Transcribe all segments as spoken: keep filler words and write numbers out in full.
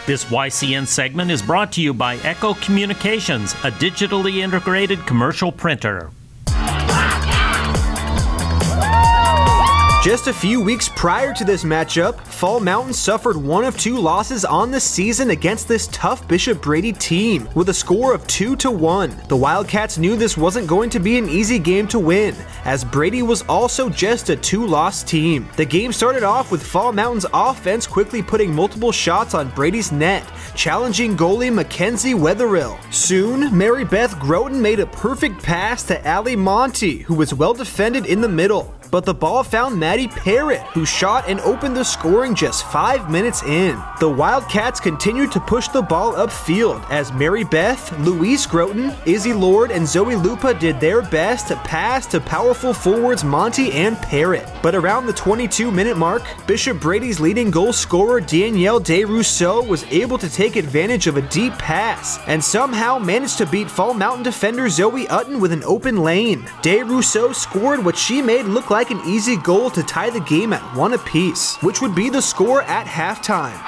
This Y C N segment is brought to you by Echo Communications, a digitally integrated commercial printer. Just a few weeks prior to this matchup, Fall Mountain suffered one of two losses on the season against this tough Bishop Brady team, with a score of two to one. The Wildcats knew this wasn't going to be an easy game to win, as Brady was also just a two-loss team. The game started off with Fall Mountain's offense quickly putting multiple shots on Brady's net, challenging goalie Mackenzie Wetherill. Soon, Mary Beth Groton made a perfect pass to Ali Monty, who was well defended in the middle. But the ball found Maddie Parrott, who shot and opened the scoring just five minutes in. The Wildcats continued to push the ball upfield as Mary Beth, Louise Groton, Izzy Lord, and Zoe Lupa did their best to pass to powerful forwards Monty and Parrott. But around the twenty-two minute mark, Bishop Brady's leading goal scorer Danielle DeRousseau was able to take advantage of a deep pass and somehow managed to beat Fall Mountain defender Zoe Utton with an open lane. DeRousseau scored what she made look like like an easy goal to tie the game at one apiece, which would be the score at halftime.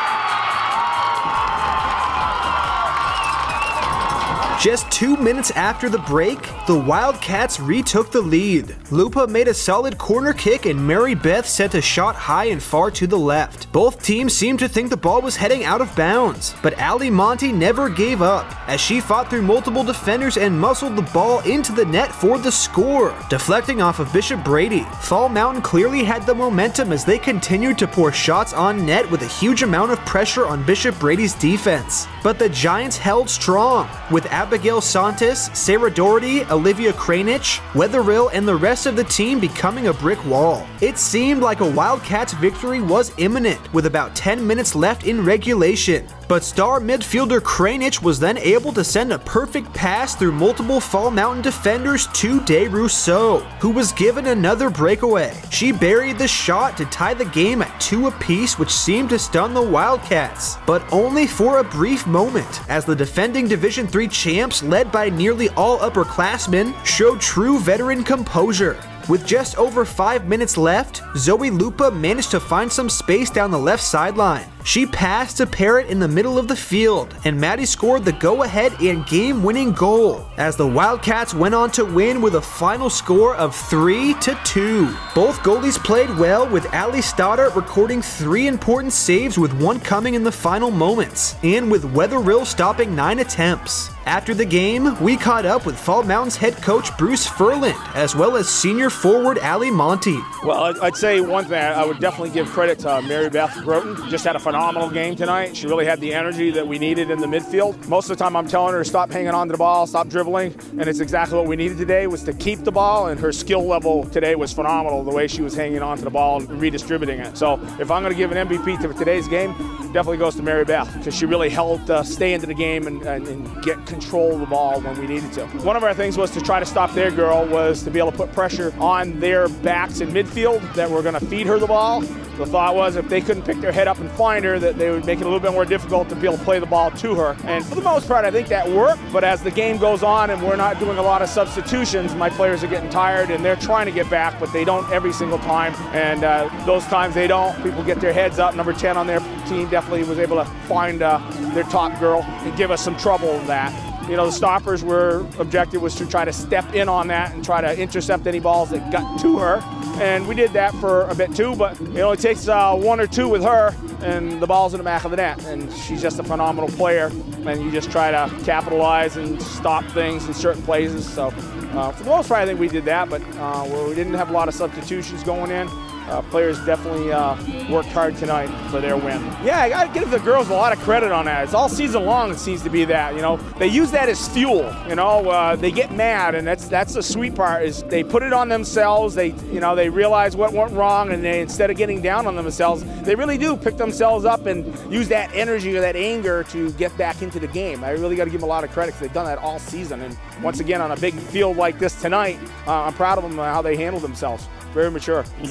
Just two minutes after the break, the Wildcats retook the lead. Lupa made a solid corner kick and Mary Beth sent a shot high and far to the left. Both teams seemed to think the ball was heading out of bounds, but Ali Monty never gave up as she fought through multiple defenders and muscled the ball into the net for the score, deflecting off of Bishop Brady. Fall Mountain clearly had the momentum as they continued to pour shots on net with a huge amount of pressure on Bishop Brady's defense. But the Giants held strong, with Abigail Santos, Sarah Doherty, Olivia Kranich, Wetherill, and the rest of the team becoming a brick wall. It seemed like a Wildcats victory was imminent with about ten minutes left in regulation. But star midfielder Kranich was then able to send a perfect pass through multiple Fall Mountain defenders to DeRousseau, who was given another breakaway. She buried the shot to tie the game at two apiece, which seemed to stun the Wildcats, but only for a brief moment, as the defending Division three champs, led by nearly all upperclassmen, showed true veteran composure. With just over five minutes left, Zoe Lupa managed to find some space down the left sideline. She passed to Parrott in the middle of the field, and Maddie scored the go-ahead and game-winning goal, as the Wildcats went on to win with a final score of three to two. Both goalies played well, with Ali Stoddart recording three important saves with one coming in the final moments, and with Wetherill stopping nine attempts. After the game, we caught up with Fall Mountain's head coach Bruce Furland, as well as senior forward Ali Monty. Well, I'd say one thing, I would definitely give credit to Mary Beth Groton. Just had a phenomenal game tonight. She really had the energy that we needed in the midfield. Most of the time I'm telling her to stop hanging on to the ball, stop dribbling, and it's exactly what we needed today, was to keep the ball, and her skill level today was phenomenal, the way she was hanging on to the ball and redistributing it. So if I'm going to give an M V P to today's game, definitely goes to Mary Beth, because she really helped uh, stay into the game and, and, and get control of the ball when we needed to. One of our things was to try to stop their girl, was to be able to put pressure on their backs in midfield that were going to feed her the ball. The thought was if they couldn't pick their head up and find her, that they would make it a little bit more difficult to be able to play the ball to her. And for the most part, I think that worked. But as the game goes on and we're not doing a lot of substitutions, my players are getting tired and they're trying to get back, but they don't every single time. And uh, those times they don't, people get their heads up. Number ten on their team definitely was able to find uh, their top girl and give us some trouble in that. You know, the stoppers were, objective was to try to step in on that and try to intercept any balls that got to her. And we did that for a bit too, but it only takes uh, one or two with her and the ball's in the back of the net. And she's just a phenomenal player. And you just try to capitalize and stop things in certain places. So uh, for the most part, I think we did that, but uh, where we didn't have a lot of substitutions going in. Uh, players definitely uh, worked hard tonight for their win. Yeah, I gotta give the girls a lot of credit on that. It's all season long, it seems to be that. You know, they use that as fuel. You know, uh, they get mad, and that's that's the sweet part. Is they put it on themselves. They, you know, they realize what went wrong, and they, instead of getting down on themselves, they really do pick themselves up and use that energy or that anger to get back into the game. I really got to give them a lot of credit, because they've done that all season. And once again, on a big field like this tonight, uh, I'm proud of them and how they handled themselves. Very mature. So when we first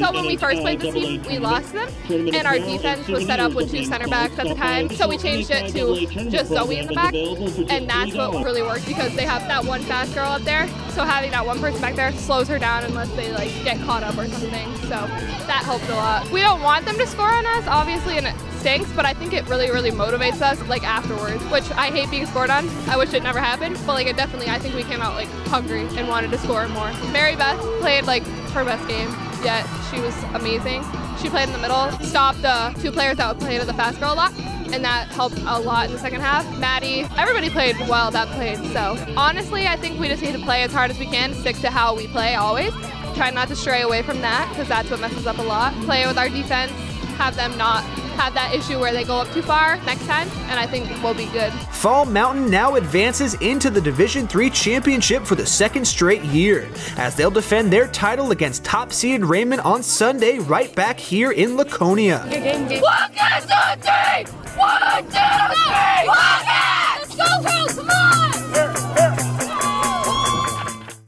first played this team, we lost them, and our defense was set up with two center backs at the time, so we changed it to just Zoe in the back, and that's what really worked because they have that one fast girl up there, so having that one person back there slows her down unless they like get caught up or something, so that helped a lot. We don't want them to score on us, obviously, and it stinks, but I think it really, really motivates us like afterwards, which I hate being scored on. I wish it never happened, but like it definitely, I think we came out like hungry and wanted to score more. Mary Beth played like her best game yet. She was amazing. She played in the middle, stopped the two players that would play to the fast girl a lot, and that helped a lot in the second half. Maddie, everybody played well that played, so honestly, I think we just need to play as hard as we can, stick to how we play always, try not to stray away from that, because that's what messes up a lot. Play with our defense, have them not have that issue where they go up too far next time, and I think we'll be good. Fall Mountain now advances into the Division three championship for the second straight year, as they'll defend their title against top-seeded Raymond on Sunday right back here in Laconia. One, two, three! One, two, three! One, let's go, girls! Come on!